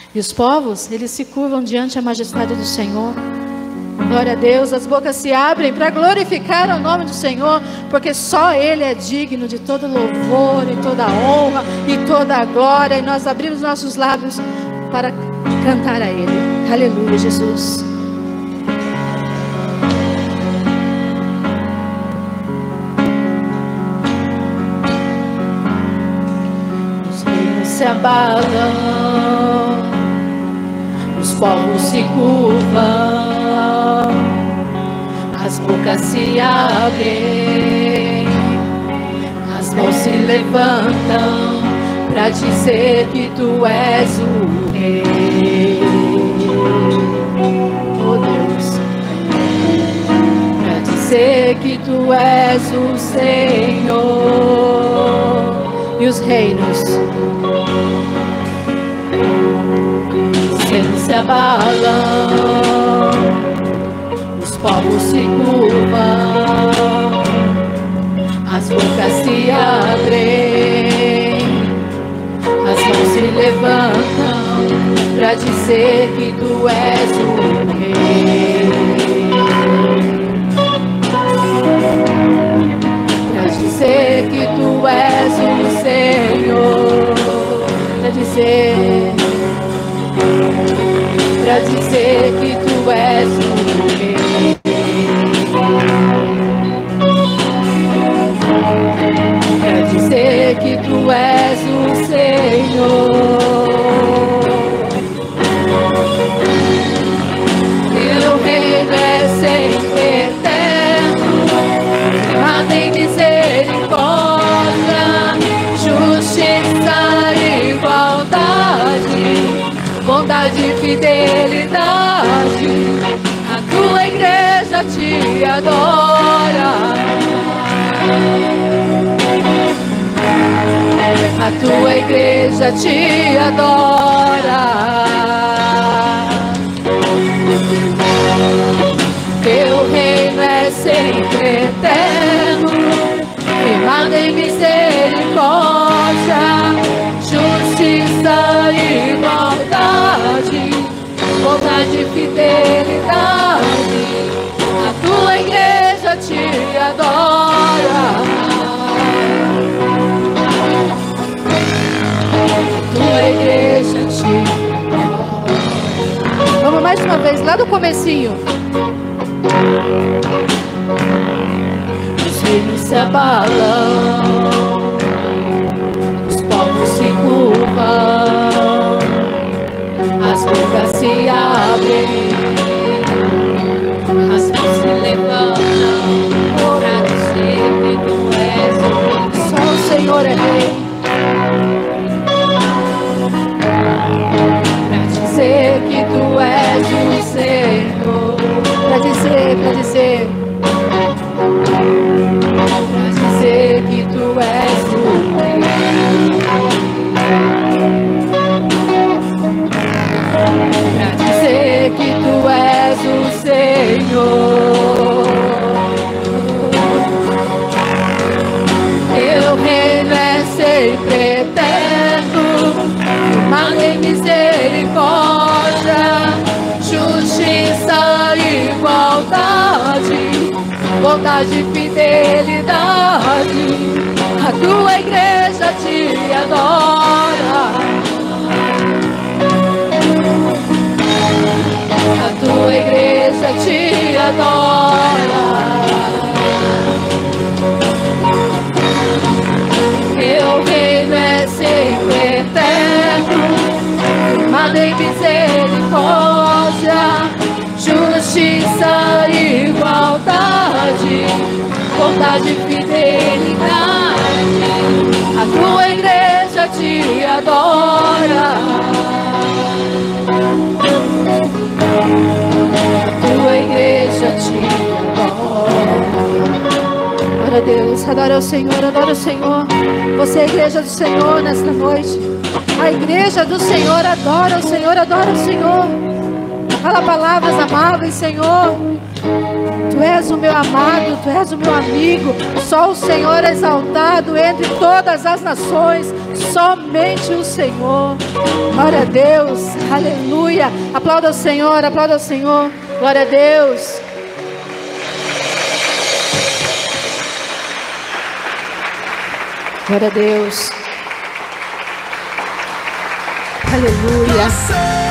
E os povos, eles se curvam diante da majestade do Senhor. Glória a Deus, as bocas se abrem para glorificar o nome do Senhor, porque só Ele é digno de todo louvor e toda honra e toda glória. E nós abrimos nossos lábios para cantar a Ele. Aleluia, Jesus. Os reinos se abalam, os povos se curvam, as bocas se abrem, as mãos se levantam para dizer que Tu és o Rei. Oh Deus, para dizer que Tu és o Senhor. E os reinos se abalam, os povos se curvam, as bocas se abrem, as mãos se levantam para dizer que Tu és o Rei. Para dizer que Tu és o Senhor. Para dizer que Tu és o Rei. Para dizer que Tu és o Senhor. Teu reino é sempre eterno, mas em misericórdia, justiça e igualdade, bondade e fidelidade. A Tua igreja Te adora, a Tua igreja Te adora. Teu reino é sempre eterno, firmado em misericórdia, justiça e igualdade, bondade e fidelidade. A Tua igreja Te adora, a Tua igreja Te adora. Vamos mais uma vez, lá do comecinho. Os reinos se abalam, os povos se curvam, as bocas se abrem, as mãos se levantam para dizer que Tu és o Rei. Só o Senhor é Rei. Para dizer que Tu és o Senhor. Para dizer que Tu és o Rei. Para dizer que Tu és o Senhor. Teu reino é sempre eterno, firmado em misericórdia, justiça e igualdade, bondade e fidelidade. A Tua igreja Te adora, a Tua igreja Te adora. Teu reino é sempre eterno, firmado em misericórdia, justiça e igualdade, bondade e fidelidade. A Tua igreja Te adora, a Tua igreja Te adora. Glória a Deus, adora o Senhor, adora o Senhor. Você é a igreja do Senhor nesta noite. A igreja do Senhor adora o Senhor, adora o Senhor. Fala palavras amáveis, Senhor. Tu és o meu amado, Tu és o meu amigo. Só o Senhor é exaltado entre todas as nações. Somente o Senhor. Glória a Deus, aleluia. Aplauda o Senhor, aplauda o Senhor. Glória a Deus. Glória a Deus. Aleluia.